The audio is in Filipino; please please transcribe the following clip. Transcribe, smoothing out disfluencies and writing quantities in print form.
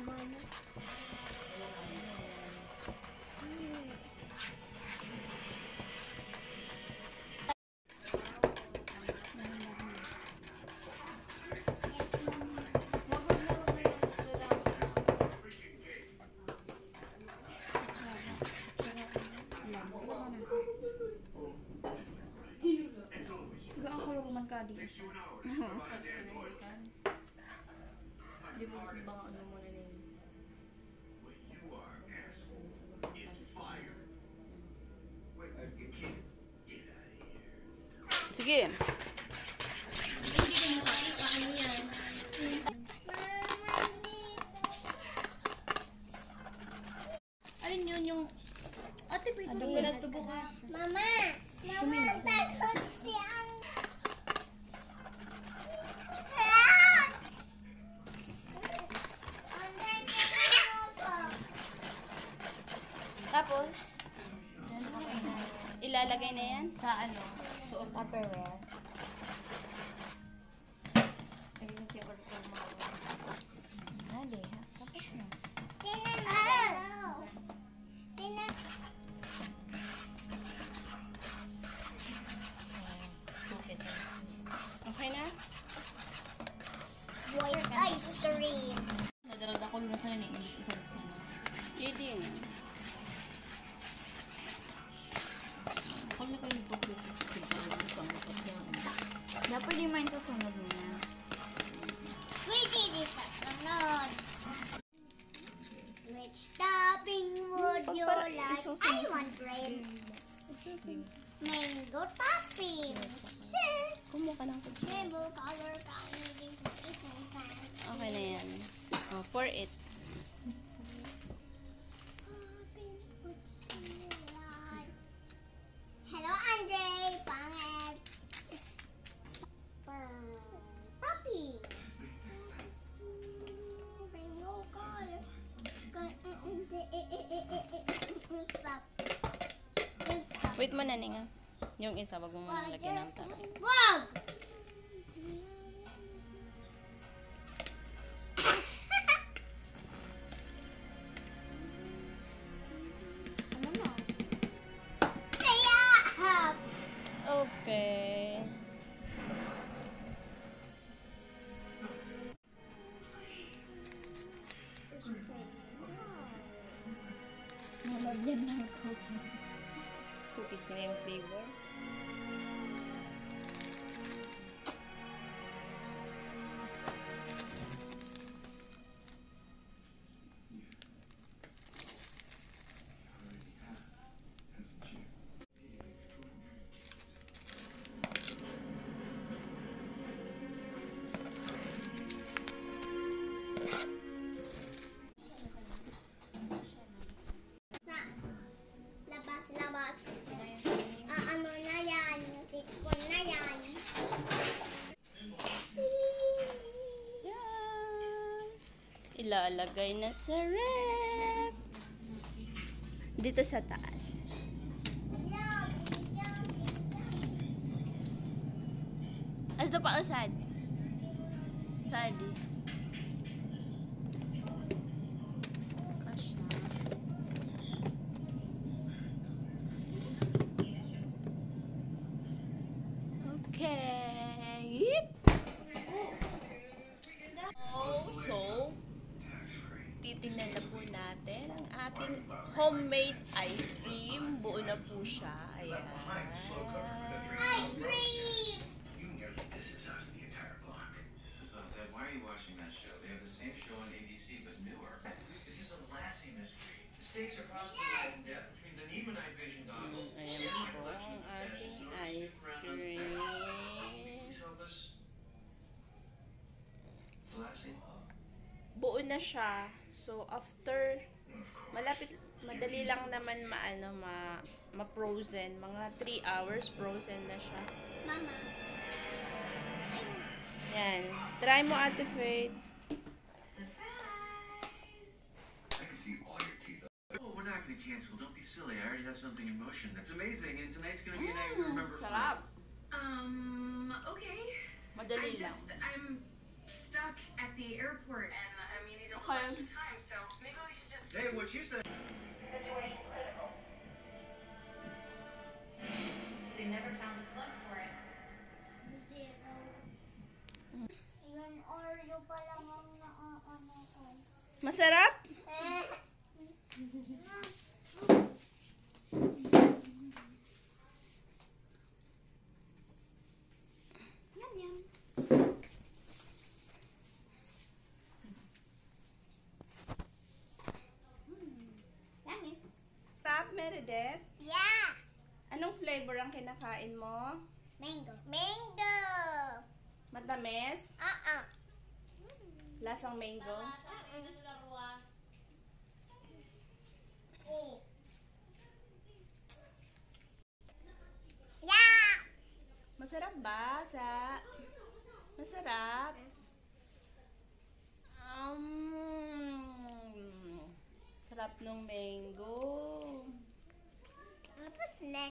Di mo gusto bang ano muna na yun? Sige. Alin yun yung... Ate, pwede yung ganat to bukas. Mama! Mama, takot siyang... Tapos, ilalagay na yan Sa ano? Suot. Tupperware. Ayun yung siya order ng mga Dali, ha? Tapos na. Okay na? White ice cream. Nadarag ako na sana ng English ko sa sana. Cheating. Ako na pa rin pag-focus sa mga Dapat di main sa sunod niya. Pwede din sa sunod. Which topping would you like? I want red. Mango toppings. Kumuha ng kutsi. Rainbow color combination. Okay na yan. Oh, pour it. Hello, Andre. Pangit. Puppies. Rainbow color. Stop. Stop. Wait mo na, Ninga. Yung isa, wag mo muna lagyan ng taro. Wag! Okay. Nalagyan ng cookies na yung flavor. Labas. Ano na yan? Music ko na yan. Yan. Ilalagay na sa rep. Dito sa taas. Ito pa usad. Sadi. Kasha. Okay. So, titingnan na po natin ang ating homemade ice cream. Buo na po siya. Ayan. Ice cream! Why are you watching that show? They have the same show on ABC, but newer. This is a Lassie mystery. The stakes are possibly life and death, which means I need my night vision goggles. Ayan po ang ating ice cream. Please help us. Lassie? Buo na siya. So, after, madali lang naman ma-frozen. Mga 3 hours, frozen na siya. Mama. Yan. Try mo, Ate Faith. I can see all your teeth. Oh, we're not going to cancel. Don't be silly. I already have something in motion. That's amazing. And tonight's going to be a night we remember. Sarap. Okay. Madali lang. I'm stuck at the airport and I mean, I don't Okay. have much time, Hey, what you said? They never found a slug for it. Zero. Yung Oreo pa lang ang naaano ko. Masarap? Yum yum. Yummy. Sarap, Meredith? Yeah. Anong flavor ang kinakain mo? Mango. Mango. Matamis? Lasang mango? Yeah. Masarap ba? Masarap? Sarap ng mango. Tapos next.